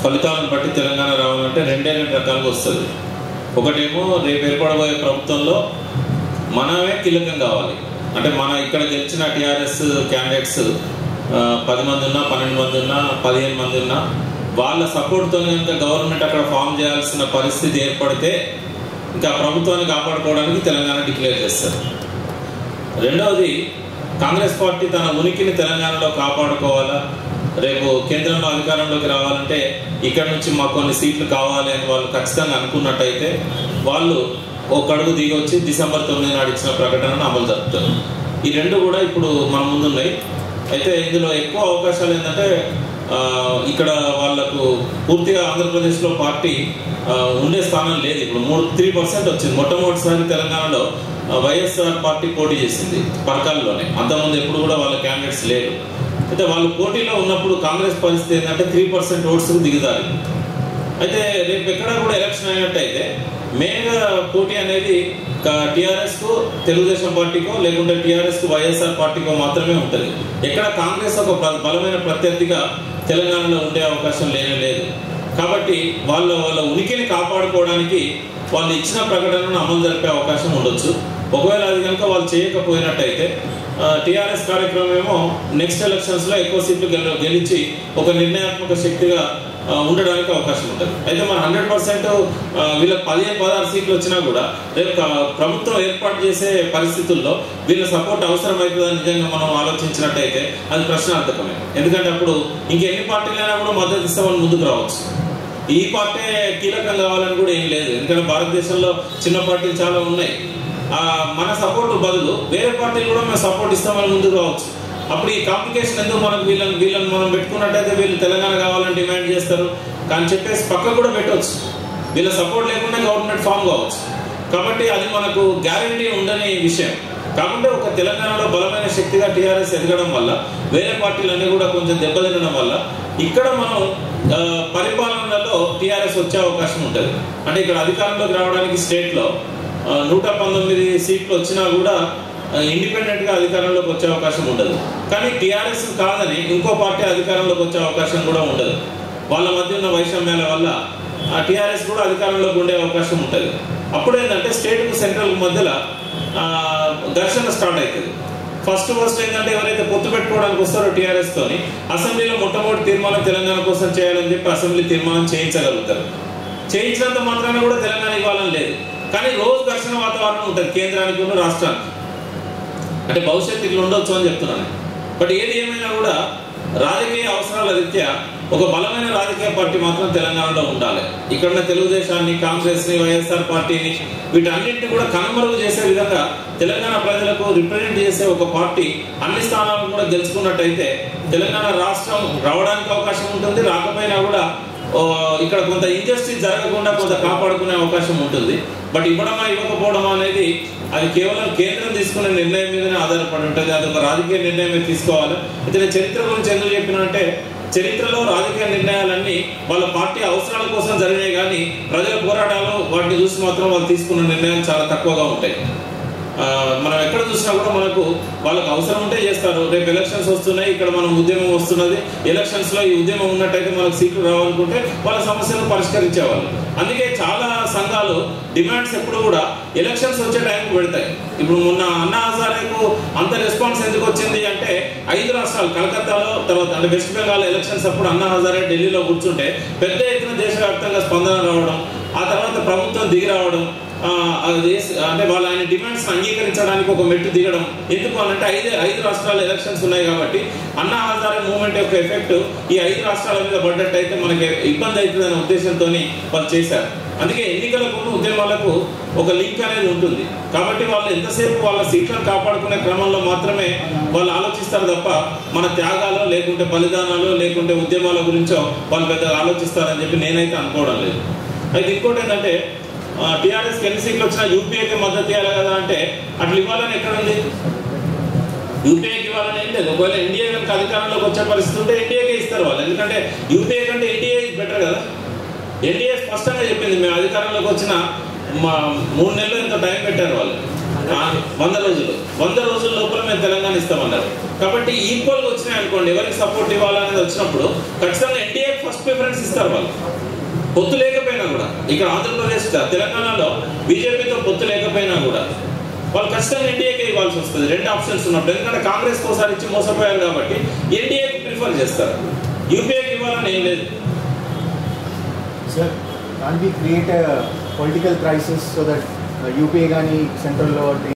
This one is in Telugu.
ఫలితాలను బట్టి తెలంగాణ రావాలంటే రెండే రకాలుగా వస్తుంది. ఒకటేమో రేపు ఏర్పడబోయే ప్రభుత్వంలో మనమే కీలకం కావాలి. అంటే మన ఇక్కడ గెలిచిన టీఆర్ఎస్ క్యాండిడేట్స్ 10 మంది ఉన్నా, 12 మంది ఉన్నా, 15 మంది ఉన్నా, వాళ్ళ సపోర్ట్తో కనుక గవర్నమెంట్ అక్కడ ఫామ్ చేయాల్సిన పరిస్థితి ఏర్పడితే ఇంకా ప్రభుత్వాన్ని కాపాడుకోవడానికి తెలంగాణ డిక్లేర్ చేస్తారు. రెండవది, కాంగ్రెస్ పార్టీ తన ఉనికిని తెలంగాణలో కాపాడుకోవాలా, రేపు కేంద్రంలో అధికారంలోకి రావాలంటే ఇక్కడ నుంచి మాకు కొన్ని సీట్లు కావాలి అని వాళ్ళు ఖచ్చితంగా అనుకున్నట్టయితే వాళ్ళు ఒక అడుగు దిగొచ్చి డిసెంబర్ 9 నాడు ఇచ్చిన ప్రకటనను అమలు జరుపుతారు. ఈ రెండు కూడా ఇప్పుడు మన ముందున్నాయి. అయితే ఇందులో ఎక్కువ అవకాశాలు ఏంటంటే ఇక్కడ వాళ్లకు పూర్తిగా ఆంధ్రప్రదేశ్లో పార్టీ ఉండే స్థానం లేదు. ఇప్పుడు 3% వచ్చింది. మొట్టమొదటిసారి తెలంగాణలో వైఎస్ఆర్ పార్టీ పోటీ చేసింది పరకాల్లోనే. అంతకుముందు ఎప్పుడు కూడా వాళ్ళ క్యాండిడేట్స్ లేరు. అయితే వాళ్ళు పోటీలో ఉన్నప్పుడు కాంగ్రెస్ పరిస్థితి ఏంటంటే 3% ఓట్స్కు దిగుతారు. అయితే రేపు ఎక్కడ కూడా ఎలక్షన్ అయినట్టయితే మెయిన్గా పోటీ అనేది టీఆర్ఎస్కు తెలుగుదేశం పార్టీకో లేకుంటే టీఆర్ఎస్కు వైఎస్ఆర్ పార్టీకో మాత్రమే ఉంటుంది. ఎక్కడ కాంగ్రెస్ ఒక బలమైన ప్రత్యర్థిగా తెలంగాణలో ఉండే అవకాశం లేదు. కాబట్టి వాళ్ళ ఉనికిని కాపాడుకోవడానికి వాళ్ళు ఇచ్చిన ప్రకటనను అమలు జరిపే అవకాశం ఉండొచ్చు. ఒకవేళ అది కనుక వాళ్ళు చేయకపోయినట్టయితే టీఆర్ఎస్ కార్యక్రమం ఏమో నెక్స్ట్ ఎలక్షన్స్లో ఎక్కువ సీట్లు గెలిచి ఒక నిర్ణయాత్మక శక్తిగా ఉండడానికి అవకాశం ఉంటుంది. అయితే మన 100% వీళ్ళకి 15-16 సీట్లు వచ్చినా కూడా రేపు ప్రభుత్వం ఏర్పాటు చేసే పరిస్థితుల్లో వీళ్ళ సపోర్ట్ అవసరమవుతుందని నిజంగా మనం ఆలోచించినట్టయితే అది ప్రశ్నార్థకమే. ఎందుకంటే అప్పుడు ఇంకెన్ని పార్టీలైనా కూడా మద్దతు ఇస్తామని ముందుకు రావచ్చు. ఈ పార్టీ కీలకం కావాలని కూడా ఏం లేదు. ఎందుకంటే భారతదేశంలో చిన్న పార్టీలు చాలా ఉన్నాయి. మన సపోర్ట్ బదులు వేరే పార్టీలు కూడా మేము సపోర్ట్ ఇస్తామని ముందుకు రావచ్చు. అప్పుడు ఈ కాంప్లికేషన్ ఎందుకు మనకు వీళ్ళని మనం పెట్టుకున్నట్టయితే వీళ్ళు తెలంగాణ కావాలని డిమాండ్ చేస్తారు కానీ చెప్పేసి పక్కకు కూడా పెట్టవచ్చు. వీళ్ళ సపోర్ట్ లేకుండా గవర్నమెంట్ ఫామ్ కావచ్చు. కాబట్టి అది మనకు గ్యారంటీ ఉండని విషయం. కాబట్టి ఒక తెలంగాణలో బలమైన శక్తిగా టీఆర్ఎస్ ఎదగడం వల్ల వేరే పార్టీలన్నీ కూడా కొంచెం దెబ్బతినడం వల్ల ఇక్కడ మనం పరిపాలనలో టీఆర్ఎస్ వచ్చే అవకాశం ఉంటుంది. అంటే ఇక్కడ అధికారంలోకి రావడానికి స్టేట్లో 119 సీట్లు వచ్చినా కూడా ఇండిపెండెంట్గా అధికారంలోకి వచ్చే అవకాశం ఉండదు. కానీ టీఆర్ఎస్ కాదని ఇంకో పార్టీ అధికారంలోకి వచ్చే అవకాశం కూడా ఉండదు. వాళ్ళ మధ్య ఉన్న వైషమ్యాల వల్ల టీఆర్ఎస్ కూడా అధికారంలోకి ఉండే అవకాశం ఉంటుంది. అప్పుడు ఏంటంటే స్టేట్కు సెంట్రల్ మధ్యలో ఘర్షణ స్టార్ట్ అవుతుంది. ఫస్ట్ ఏంటంటే ఎవరైతే పొత్తు పెట్టుకోవడానికి వస్తారో టీఆర్ఎస్ తోని అసెంబ్లీలో మొట్టమొదటి తీర్మానం తెలంగాణ కోసం చేయాలని చెప్పి అసెంబ్లీ తీర్మానం చేయించగలుగుతారు. చేయించినంత మాత్రాన కూడా తెలంగాణ ఇవ్వాలని లేదు. కానీ రోజు ఘర్షణ వాతావరణం ఉంటుంది కేంద్రానికి ఉన్న రాష్ట్రానికి. అంటే భవిష్యత్తు ఇట్లా ఉండొచ్చు అని చెప్తున్నాను. బట్ ఏది ఏమైనా కూడా రాజకీయ అవసరాల రీత్యా ఒక బలమైన రాజకీయ పార్టీ మాత్రం తెలంగాణలో ఉండాలి. ఇక్కడ తెలుగుదేశాన్ని, కాంగ్రెస్ని, వైఎస్ఆర్ పార్టీని వీటన్నింటినీ కూడా కనుమరుగు చేసే విధంగా తెలంగాణ ప్రజలకు రిప్రజెంట్ చేసే ఒక పార్టీ అన్ని స్థానాలను కూడా గెలుచుకున్నట్టయితే తెలంగాణ రాష్ట్రం రావడానికి అవకాశం ఉంటుంది. రాకపోయినా కూడా ఇక్కడ కొంత ఇంజస్టిస్ జరగకుండా కొంత కాపాడుకునే అవకాశం ఉంటుంది. బట్ ఇవ్వడమా ఇవ్వకపోవడమా అనేది అది కేవలం కేంద్రం తీసుకునే నిర్ణయం మీదనే ఆధారపడి ఉంటుంది. అది ఒక రాజకీయ నిర్ణయమే తీసుకోవాలి. అయితే నేను చరిత్ర గురించి ఎందుకు చెప్పినంటే చరిత్రలో రాజకీయ నిర్ణయాలన్నీ వాళ్ళ పార్టీ అవసరాల కోసం జరిగినాయి కానీ ప్రజల పోరాటాలు వాటిని చూసి మాత్రం వాళ్ళు తీసుకున్న నిర్ణయాలు చాలా తక్కువగా ఉంటాయి. మనం ఎక్కడ చూసినా కూడా మనకు వాళ్ళకు అవసరం ఉంటే చేస్తారు. రేపు ఎలక్షన్స్ వస్తున్నాయి, ఇక్కడ మనం ఉద్యమం వస్తున్నది, ఎలక్షన్స్లో ఈ ఉద్యమం ఉన్నట్టయితే మనకు సీట్లు రావాలనుకుంటే వాళ్ళ సమస్యలను పరిష్కరించేవాళ్ళు. అందుకే చాలా సంఘాలు డిమాండ్స్ ఎప్పుడు కూడా ఎలక్షన్స్ వచ్చే టైంకి పెడతాయి. ఇప్పుడు మొన్న అన్నా హజారేకు అంత రెస్పాన్స్ ఎందుకు వచ్చింది అంటే 5 రాష్ట్రాలు కలకత్తాలో, తర్వాత అంటే వెస్ట్ బెంగాల్ ఎలక్షన్స్ అప్పుడు అన్నా హజారే ఢిల్లీలో కూర్చుంటే పెద్ద ఎత్తున దేశవ్యాప్తంగా స్పందన రావడం, ఆ తర్వాత ప్రభుత్వం దిగి రావడం, అంటే వాళ్ళ ఆయన డిమాండ్స్ అంగీకరించడానికి ఒక మెట్టు దిగడం. ఎందుకు అనంటే 5 రాష్ట్రాల ఎలక్షన్స్ ఉన్నాయి కాబట్టి అన్నా హజారే మూవ్మెంట్ యొక్క ఎఫెక్ట్ ఈ 5 రాష్ట్రాల మీద పడ్డట్టయితే మనకి ఇబ్బంది అవుతుందనే ఉద్దేశంతో వాళ్ళు చేశారు. అందుకే ఎన్నికలకు ఉద్యమాలకు ఒక లింక్ అనేది ఉంటుంది. కాబట్టి వాళ్ళు ఎంతసేపు వాళ్ళ సీట్లను కాపాడుకునే క్రమంలో మాత్రమే వాళ్ళు ఆలోచిస్తారు తప్ప మన త్యాగాలు లేకుంటే బలిదానాలు లేకుంటే ఉద్యమాల గురించో వాళ్ళు పెద్దగా ఆలోచిస్తారని చెప్పి నేనైతే అనుకోవడం లేదు. అయితే ఇంకోటి ఏంటంటే టీఆర్ఎస్కి ఎన్ని సీట్లు వచ్చినా యూపీఏకి మద్దతు ఇవ్వాలి కదా అంటే అట్లా ఇవ్వాలని ఎక్కడ ఉంది? యూపీఏకి ఇవ్వాలని ఏం లేదు. ఒకవేళ ఎన్డీఏ కనుక అధికారంలోకి వచ్చే పరిస్థితి ఉంటే ఎన్డీఏకే ఇస్తారు వాళ్ళు. ఎందుకంటే యూపీఏ కంటే ఎన్డీఏ బెటర్ కదా. ఎన్డీఏ స్పష్టంగా చెప్పింది మేము అధికారంలోకి వచ్చిన 3 నెలలు ఇంత టైం పెట్టారు వాళ్ళు. 100 రోజుల లోపల మేము తెలంగాణ ఇస్తామన్నారు. కాబట్టి ఈక్వల్గా వచ్చినాయి అనుకోండి, ఎవరికి సపోర్ట్ ఇవ్వాలనేది వచ్చినప్పుడు ఖచ్చితంగా ఎన్డీఏ ఫస్ట్ ప్రిఫరెన్స్ ఇస్తారు వాళ్ళు, పొత్తు లేకపోయినా కూడా. ఇక్కడ ఆంధ్రప్రదేశ్ తెలంగాణలో బీజేపీతో పొత్తు లేకపోయినా కూడా వాళ్ళు ఖచ్చితంగా ఎన్డీఏకే ఇవ్వాల్సి వస్తుంది, 2 ఆప్షన్స్ ఉన్నప్పుడు. ఎందుకంటే కాంగ్రెస్ ఒకసారి ఇచ్చి మోసపోయారు కాబట్టి ఎన్డీఏకి ప్రిఫర్ చేస్తారు, యూపీఏకి ఇవ్వాలని ఏం లేదు. Sir, can't we create a political crisis so that UPA కానీ సెంట్రల్లో